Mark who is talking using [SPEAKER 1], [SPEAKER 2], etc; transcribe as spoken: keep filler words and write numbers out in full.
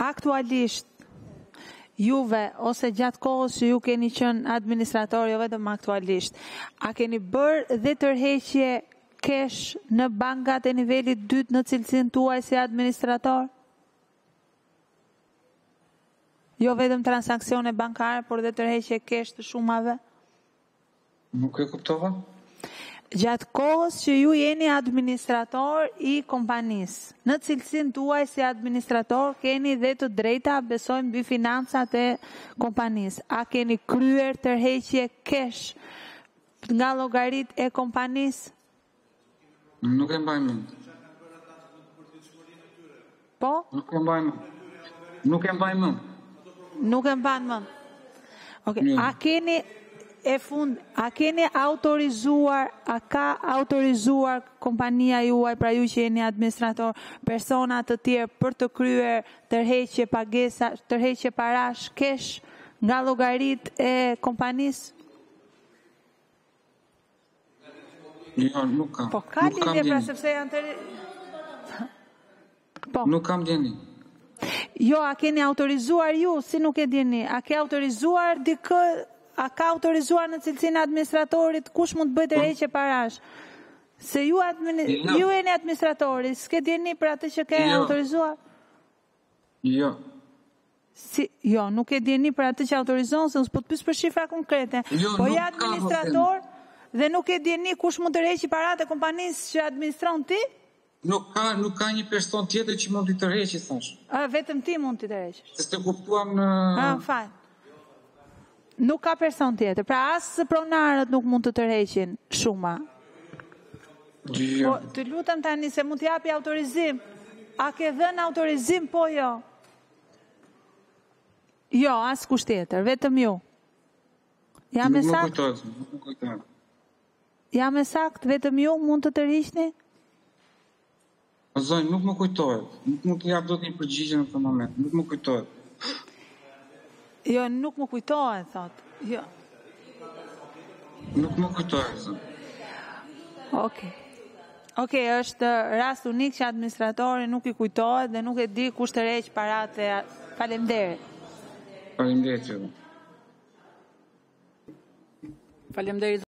[SPEAKER 1] aktualisht juve, ose gjatë kohës që ju keni qenë administrator, jo vetëm aktualisht, a keni bërë dhe tërheqje kesh në bankat e nivelit dytë në cilësinë tuaj si administrator? Jo vetëm transaksione bankare, por dhe tërheqje kesh të shumave?
[SPEAKER 2] Nuk e kuptova?
[SPEAKER 1] Gjatë kohës që ju jeni administrator i kompanisë, në cilësinë tuaj si administrator keni dhe të drejta besojmë mbi financat e kompanisë. A keni kryer tërheqje kesh nga llogaritë e kompanisë?
[SPEAKER 2] Nuk e mbaj mend.
[SPEAKER 1] Po?
[SPEAKER 2] Nuk e mbaj mend. Nuk e mbaj mend.
[SPEAKER 1] Nuk e mban mend. Okej, a keni e fund, a keni autorizuar, a ka autorizuar kompania juaj, pra ju që jeni administrator, persona të tjerë për të kryer tërheqje pagesa, tërheqje parash kesh nga llogaritë e kompanisë?
[SPEAKER 2] Jo, nuk kam.
[SPEAKER 1] Po ka
[SPEAKER 2] Nuk kam
[SPEAKER 1] lidhje, pra
[SPEAKER 2] djeni.
[SPEAKER 1] sepse janë të... Po.
[SPEAKER 2] Nuk kam djeni.
[SPEAKER 1] Jo, a keni autorizuar ju, si nuk e djeni, a ke autorizuar dikë, a ka autorizuar në cilësinë e administratorit, kush mund të bëjë tërheqje parash? Se ju, admini...
[SPEAKER 2] Jo.
[SPEAKER 1] ju jeni administratori, s'ke djeni për atë që ke
[SPEAKER 2] Jo.
[SPEAKER 1] autorizuar?
[SPEAKER 2] Jo.
[SPEAKER 1] Si, jo, nuk e djeni për atë që autorizon, se nësë po të pysë për shifra konkrete.
[SPEAKER 2] Jo,
[SPEAKER 1] po
[SPEAKER 2] nuk
[SPEAKER 1] je
[SPEAKER 2] ka,
[SPEAKER 1] administrator dhe nuk e djeni kush mund të tërheqë paratë e kompanisë që administron ti?
[SPEAKER 2] Nuk ka, nuk ka një person tjetër që mund t'i tërheqi, thash.
[SPEAKER 1] A, vetëm ti mund t'i tërheqësh?
[SPEAKER 2] Se të kuptuam në...
[SPEAKER 1] A, fajn. Nuk ka person tjetër, pra asë pronarët nuk mund të tërheqin shuma.
[SPEAKER 2] Jo.
[SPEAKER 1] Po, të lutem tani se mund t'japi autorizim. A ke dhënë autorizim, po jo? Jo, asë kusht tjetër, vetëm ju. Ja me
[SPEAKER 2] Nuk më
[SPEAKER 1] sakt,
[SPEAKER 2] kujtohet, nuk më kujtohet.
[SPEAKER 1] ja me sakt, vetëm ju mund të tërhiqni?
[SPEAKER 2] O zonjë, nuk më kujtohet. Nuk mund të jap dot një përgjigje në këtë moment. Nuk më kujtohet.
[SPEAKER 1] Jo, nuk më kujtohet, thot. Jo.
[SPEAKER 2] Nuk më kujtohet, zonjë.
[SPEAKER 1] Okej. Okej, është rast unik që administratori nuk i kujtohet dhe nuk e di kush tërheq paratë. Faleminderit.
[SPEAKER 2] Faleminderit.
[SPEAKER 1] Faleminderit.